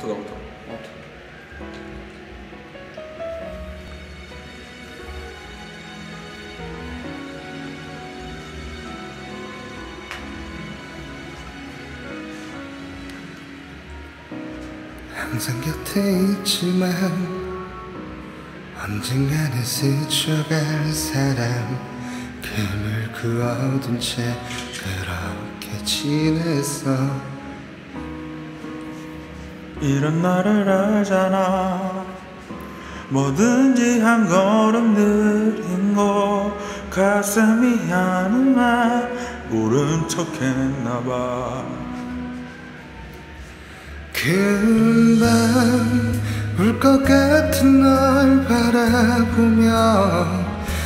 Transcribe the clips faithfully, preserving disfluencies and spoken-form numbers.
그거부터. 항상 곁에 있지만 언젠가는 스쳐갈 사람, 금을 그어둔 채 그렇게 지냈어. 이런 나를 알잖아. 뭐든지 한 걸음 느린 거 가슴이 하는 말 모른 척 했나봐. 금방 울 것 같은 널 바라보며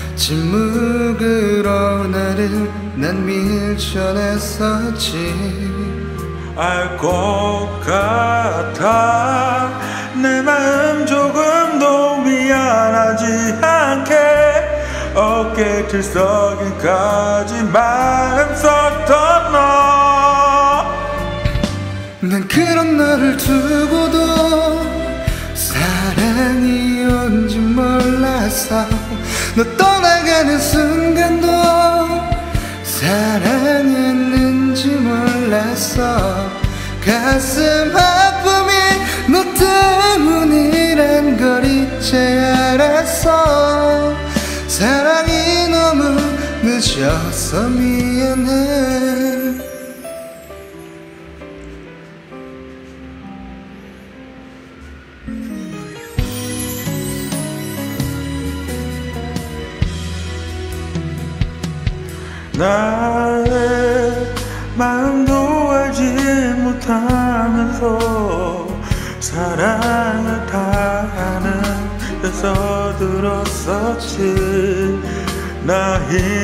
침묵으로 나를 난 밀쳐냈었지. 알 것 같아. 내 마음 조금도 미안하지 않게 어깨 들썩이까지 마음 썼던 너. 난 그런 너를 두고도 사랑이 온지 몰랐어. 너 떠나가는 순간도 사랑했는지 몰랐어. 가슴 아픔이 너 때문이란 걸 이제 알았어. 사랑이 너무 늦어서 미안해. 나의 마음도 알지 못하면서 사랑을 다 하는 데서 들었었지. 나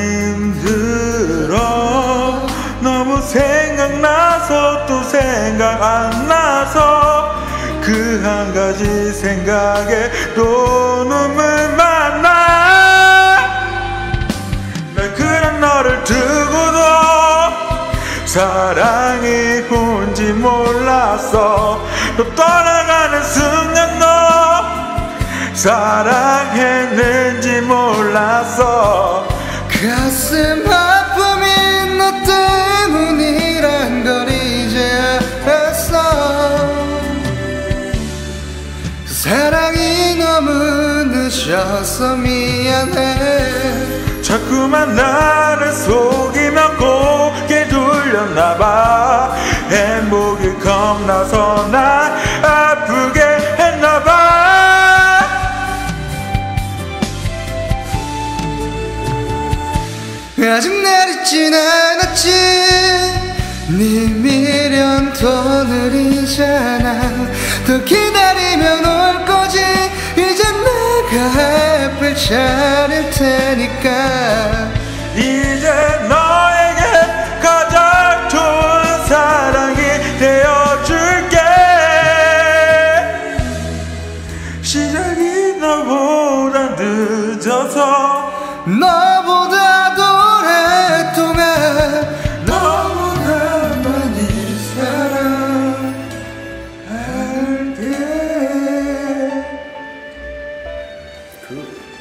힘들어. 너무 생각나서 또 생각 안 나서 그 한 가지 생각에 또 눈물만 나. 날 그런 너를 두고도 사랑이 뭔지 몰랐어. 너 떠나가는 순간 너 사랑했는지 몰랐어. 가슴 아픔이 너 때문이란 걸 이제 알았어. 사랑이 너무 늦어서 미안해. 자꾸만 나를 속이며 고개 돌렸나봐. 행복이 겁나서 날 아프게 했나봐. 아직 날 잊진 않았지. 네 미련도 느리잖아. 더 기다리면 올 거지. 이제 내가 앞을 차릴 테니까. 이제 너에게 가장 좋은 사랑이 되어줄게. 시작이 너보다 늦어서 너보다도 오랫동안 너보다 많이 사랑할게. 그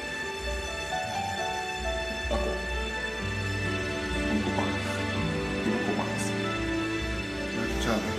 맞고 이거 꼭 맞았어. 이거 꼭 맞았어. 자.